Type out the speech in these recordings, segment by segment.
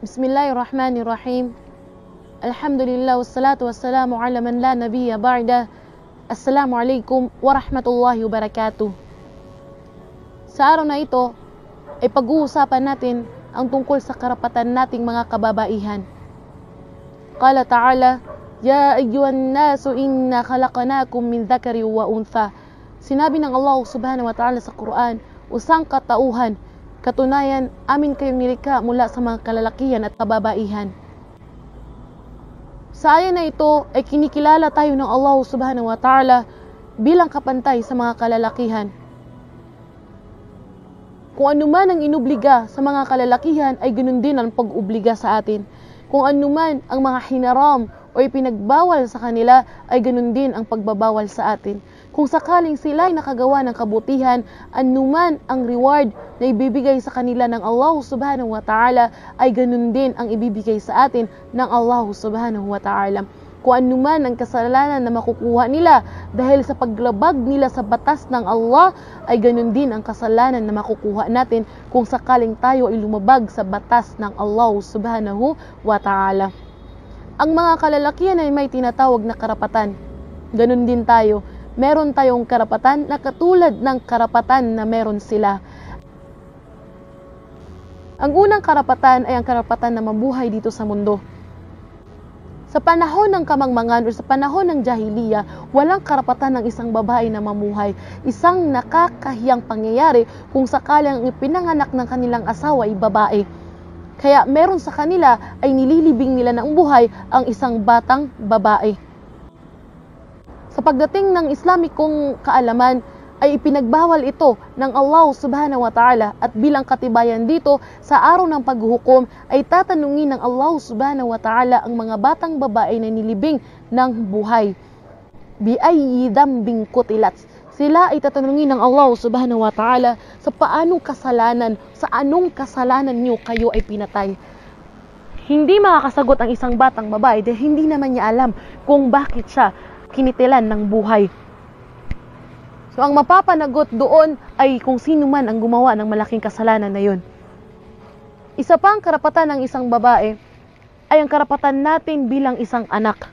Bismillahirrahmanirrahim. Alhamdulillah wassalatu wassalamu ala man la nabiyya ba'da. Assalamualaikum warahmatullahi wabarakatuh. Sa araw na ito ay pag-uusapan natin ang tungkol sa karapatan nating mga kababaihan. Qala ta'ala, Ya ayyuhan nasu inna khalaqnakum min dhakari wa untha. Sinabi ng Allah subhanahu wa ta'ala sa Quran, usang katauhan, katunayan, amin kayong nilikha mula sa mga kalalakihan at kababaihan. Sa ayan na ito ay kinikilala tayo ng Allah subhanahu wa ta'ala bilang kapantay sa mga kalalakihan. Kung anuman ang inubliga sa mga kalalakihan ay ganoon din ang pag-obliga sa atin. Kung anuman ang mga hinaram o ipinagbawal sa kanila ay ganoon din ang pagbabawal sa atin. Kung sakaling sila ay nakagawa ng kabutihan, anuman ang reward na ibibigay sa kanila ng Allah subhanahu wa ta'ala ay ganun din ang ibibigay sa atin ng Allah subhanahu wa ta'ala. Kung anuman ang kasalanan na makukuha nila dahil sa paglabag nila sa batas ng Allah ay ganun din ang kasalanan na makukuha natin kung sakaling tayo ay lumabag sa batas ng Allah subhanahu wa ta'ala. Ang mga kalalakihan ay may tinatawag na karapatan. Ganun din tayo. Meron tayong karapatan na katulad ng karapatan na meron sila. Ang unang karapatan ay ang karapatan na mabuhay dito sa mundo. Sa panahon ng kamangmangan o sa panahon ng jahiliya, walang karapatan ng isang babae na mamuhay. Isang nakakahiyang pangyayari kung sakaling ipinanganak ng kanilang asawa ay babae. Kaya meron sa kanila ay nililibing nila ng buhay ang isang batang babae. Sa pagdating ng Islamikong kaalaman ay ipinagbawal ito ng Allah subhanahu wa ta'ala at bilang katibayan dito sa araw ng paghuhukom ay tatanungin ng Allah subhanahu wa ta'ala ang mga batang babae na nilibing ng buhay. Bi ayyi dambin qutilat. Sila ay tatanungin ng Allah subhanahu wa ta'ala sa paanong kasalanan, sa anong kasalanan niyo kayo ay pinatay. Hindi makakasagot ang isang batang babae dahil hindi naman niya alam kung bakit siya kinitilan ng buhay. So ang mapapanagot doon ay kung sino man ang gumawa ng malaking kasalanan na yun. Isa pang karapatan ng isang babae ay ang karapatan natin bilang isang anak.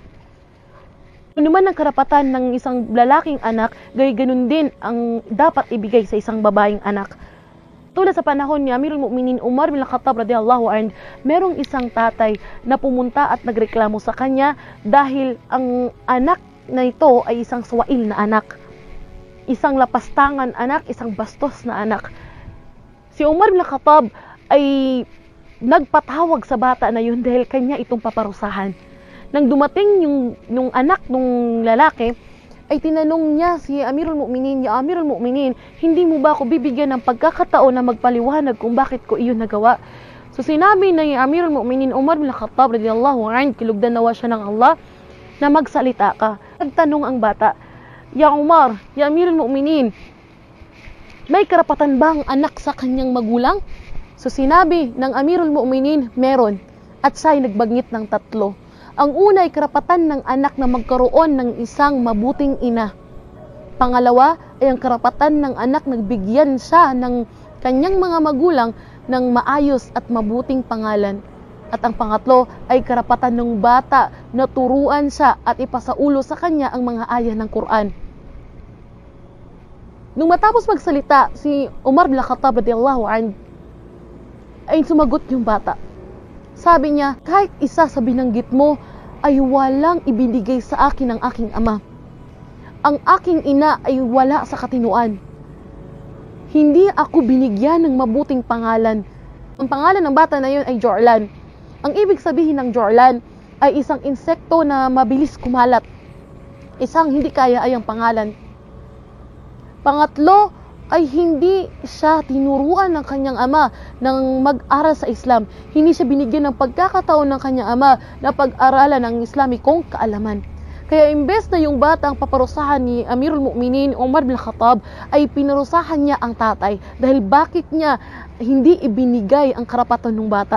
Ano man ang karapatan ng isang lalaking anak, ganun din ang dapat ibigay sa isang babaeng anak. Tulad sa panahon ni Amirul Mu'minin Umar bin Khattab radhiyallahu anhu, merong isang tatay na pumunta at nagreklamo sa kanya dahil ang anak na ito ay isang swail na anak. Isang lapastangan anak, isang bastos na anak. Si Umar bin Khattab ay nagpatawag sa bata na yun dahil kanya itong paparusahan. Nang dumating yung anak ng lalaki, ay tinanong niya si Amirul Mu'minin, Ya Amirul Mu'minin, hindi mo ba ako bibigyan ng pagkakataon na magpaliwanag kung bakit ko iyon nagawa? So sinabi na Amirul Mu'minin Umar bin Khattab radhiyallahu anhu, kilugdan nawa siya ng Allah, na magsalita ka. Nagtanong ang bata, Ya Umar, Ya Amirul Mu'minin, may karapatan bang anak sa kanyang magulang? So sinabi ng Amirul Mu'minin, meron. At siya'y nagbangit ng tatlo. Ang una ay karapatan ng anak na magkaroon ng isang mabuting ina. Pangalawa ay ang karapatan ng anak na bigyan siya ng kanyang mga magulang ng maayos at mabuting pangalan. At ang pangatlo ay karapatan ng bata na turuan siya at ipasaulo sa kanya ang mga ayat ng Quran. Nung matapos magsalita, si Umar bin Khattab radhiyallahu anhu ay sumagot yung bata. Sabi niya, kahit isa sa binanggit mo ay walang ibinigay sa akin ng aking ama. Ang aking ina ay wala sa katinuan. Hindi ako binigyan ng mabuting pangalan. Ang pangalan ng bata na yun ay Jorlan. Ang ibig sabihin ng Jorlan ay isang insekto na mabilis kumalat. Isang hindi kaya ay ang pangalan. Pangatlo, ay hindi siya tinuruan ng kanyang ama ng mag-aral sa Islam. Hindi siya binigyan ng pagkakataon ng kanyang ama na pag-aralan ng Islamikong kaalaman. Kaya imbes na yung bata ang paparusahan ni Amirul Mu'minin Umar bin Khattab, ay pinarusahan niya ang tatay dahil bakit niya hindi ibinigay ang karapatan ng bata.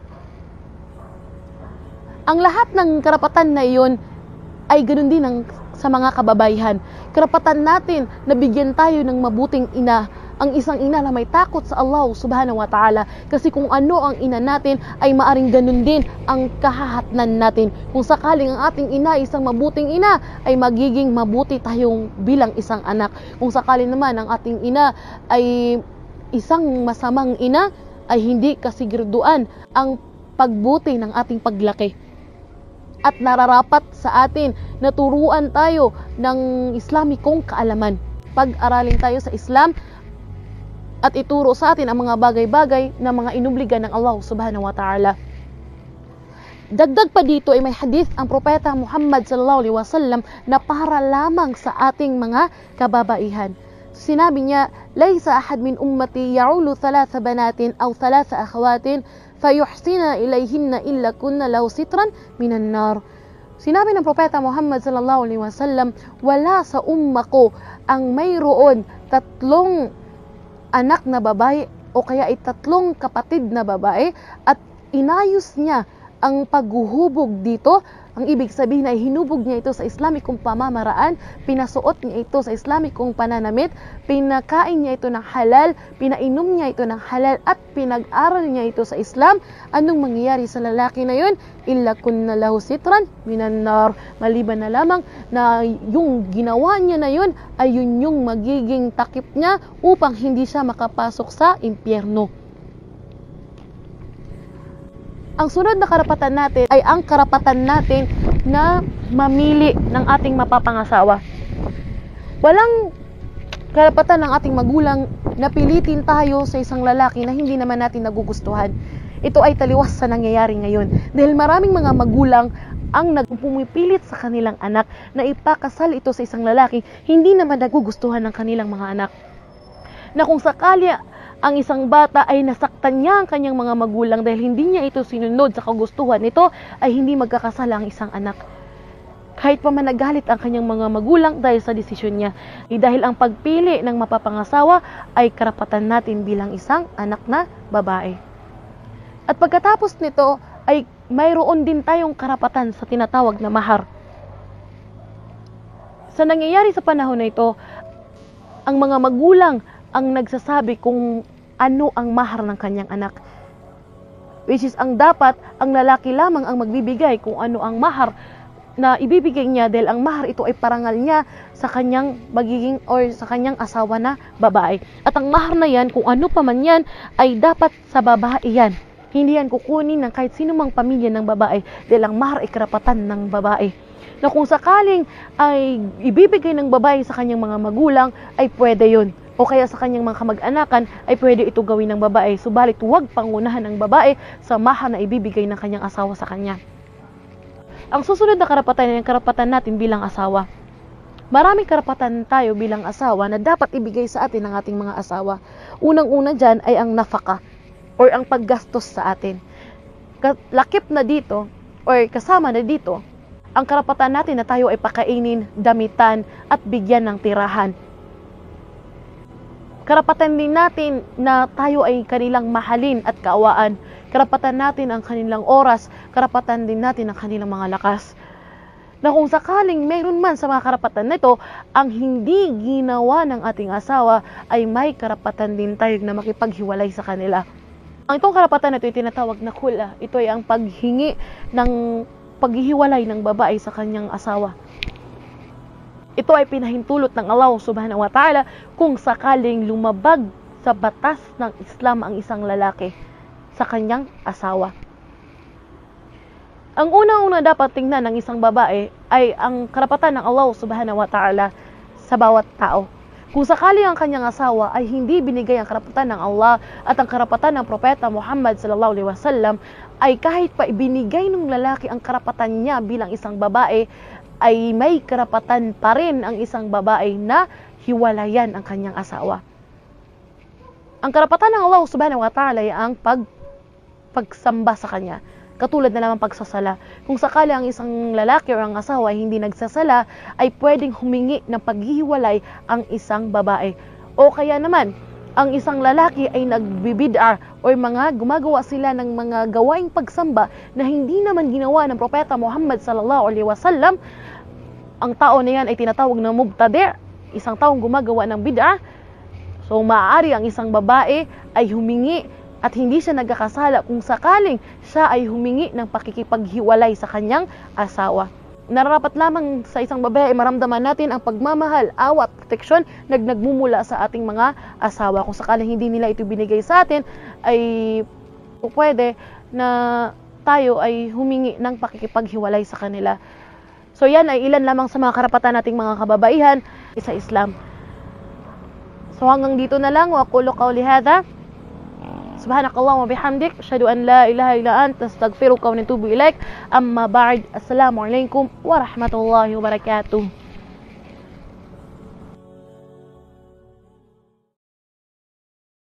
Ang lahat ng karapatan na iyon ay ganoon din sa mga kababaihan. Karapatan natin na bigyan tayo ng mabuting ina ang isang ina na may takot sa Allah subhanahu wa ta'ala. Kasi kung ano ang ina natin ay maaring ganun din ang kahahatnan natin. Kung sakaling ang ating ina isang mabuting ina, ay magiging mabuti tayong bilang isang anak. Kung sakaling naman ang ating ina ay isang masamang ina, ay hindi kasiguraduhan ang pagbuti ng ating paglaki. At nararapat sa atin na turuan tayo ng Islamikong kaalaman. Pag-aralin tayo sa Islam at ituro sa atin ang mga bagay-bagay na mga inubligan ng Allah subhanahu wa ta'ala. Dagdag pa dito ay may hadith ang propeta Muhammad sallallahu alaihi wasallam na para lamang sa ating mga kababaihan. Sinabi niya, "Laysa ahad min ummati ya'ulu thalatha banatin aw thalatha akhawatin fayuhsina ilayhinna illa kunna lahu sitran minan nar." Sinabi ng propeta Muhammad sallallahu alaihi wasallam, wala sa umma ko ang mayroon tatlong anak na babae o kaya ay tatlong kapatid na babae at inayos niya ang paghuhubog dito. Ang ibig sabihin ay hinubog niya ito sa Islamikong pamamaraan, pinasuot niya ito sa Islamikong pananamit, pinakain niya ito ng halal, pinainom niya ito ng halal at pinag-aral niya ito sa Islam. Anong mangyayari sa lalaki na yun? Illa kunna lahu sitran minan nar. Maliban na lamang na yung ginawa niya na yun ay yun yung magiging takip niya upang hindi siya makapasok sa impyerno. Ang sunod na karapatan natin ay ang karapatan natin na mamili ng ating mapapangasawa. Walang karapatan ng ating magulang na pilitin tayo sa isang lalaki na hindi naman natin nagugustuhan. Ito ay taliwas sa nangyayari ngayon. Dahil maraming mga magulang ang nagpumipilit sa kanilang anak na ipakasal ito sa isang lalaki, hindi naman nagugustuhan ng kanilang mga anak. Na kung sakali ang isang bata ay nasaktan niya ang kanyang mga magulang dahil hindi niya ito sinunod sa kagustuhan nito, ay hindi magkakasala ang isang anak. Kahit pa man nagalit ang kanyang mga magulang dahil sa desisyon niya. Dahil ang pagpili ng mapapangasawa ay karapatan natin bilang isang anak na babae. At pagkatapos nito ay mayroon din tayong karapatan sa tinatawag na mahar. Sa nangyayari sa panahon na ito, ang mga magulang ang nagsasabi kung ano ang mahar ng kanyang anak. Which is ang dapat, ang lalaki lamang ang magbibigay kung ano ang mahar na ibibigay niya dahil ang mahar ito ay parangal niya sa kanyang magiging or sa kanyang asawa na babae. At ang mahar na yan, kung ano pa man yan, ay dapat sa babae yan. Hindi yan kukunin ng kahit sino mang pamilya ng babae dahil ang mahar ay karapatan ng babae. Na kung sakaling ay ibibigay ng babae sa kanyang mga magulang, ay pwede yun. O kaya sa kanyang mga kamag-anakan ay pwede ito gawin ng babae. Subalit huwag pangunahan ng babae sa mahar na ibibigay ng kanyang asawa sa kanya. Ang susunod na karapatan ay ang karapatan natin bilang asawa. Maraming karapatan tayo bilang asawa na dapat ibigay sa atin ng ating mga asawa. Unang-una dyan ay ang nafaka or ang paggastos sa atin. Lakip na dito or kasama na dito ang karapatan natin na tayo ay pakainin, damitan at bigyan ng tirahan. Karapatan din natin na tayo ay kanilang mahalin at kaawaan. Karapatan natin ang kanilang oras. Karapatan din natin ang kanilang mga lakas. Na kung sakaling mayroon man sa mga karapatan na ito, ang hindi ginawa ng ating asawa, ay may karapatan din tayo na makipaghiwalay sa kanila. Ang itong karapatan na ito ay tinatawag na khula. Ito ay ang paghingi ng paghihiwalay ng babae sa kanyang asawa. Ito ay pinahintulot ng Allah subhanahu wa ta'ala kung sakaling lumabag sa batas ng Islam ang isang lalaki sa kanyang asawa. Ang unang-una dapat tingnan ng isang babae ay ang karapatan ng Allah subhanahu wa ta'ala sa bawat tao. Kung sakali ang kanyang asawa ay hindi binigay ang karapatan ng Allah at ang karapatan ng propeta Muhammad sallallahu alaihi wasallam, ay kahit pa ibinigay ng lalaki ang karapatan niya bilang isang babae, ay may karapatan pa rin ang isang babae na hiwalayan ang kanyang asawa. Ang karapatan ng Allah subhanahu wa ta'ala ay ang pagsamba sa kanya. Katulad na lamang pagsasala. Kung sakali ang isang lalaki o ang asawa ay hindi nagsasala, ay pwedeng humingi ng paghihiwalay ang isang babae. O kaya naman, ang isang lalaki ay nagbibid'ah o gumagawa sila ng mga gawaing pagsamba na hindi naman ginawa ng propeta Muhammad sallallahu alaihi wasallam, ang tao na yan ay tinatawag na mubtadi', isang taong gumagawa ng bid'ah. So maaari ang isang babae ay humingi at hindi siya nagkakasala kung sakaling siya ay humingi ng pakikipaghiwalay sa kanyang asawa. Nararapat lamang sa isang babae ay maramdaman natin ang pagmamahal, awa at proteksyon na nagmumula sa ating mga asawa. Kung sakaling hindi nila ito binigay sa atin, ay pwede na tayo ay humingi ng pakikipaghiwalay sa kanila. So yan ay ilan lamang sa mga karapatan nating mga kababaihan sa Islam. So hanggang dito na lang. Wa aqulu qawli hadha. Subhanakallahumma bihamdik, asyhadu an la ilaha illa anta, astaghfiruka wa atubu ilaik. Amma ba'd. Assalamu alaikum warahmatullahi wabarakatuh.